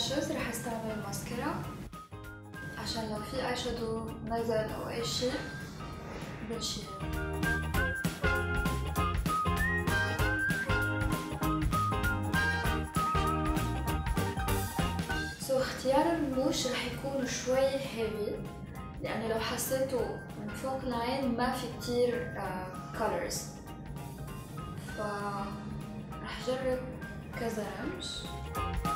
لاشز رح استعمل ماسكارا عشان لو في اي شادو نزل او اي شيء بنشيله. اختيار الرموش رح يكون شوي هيفي لأنه لو حسيتوا من فوق العين ما في كتير colors، فرح جرب كذا رمش.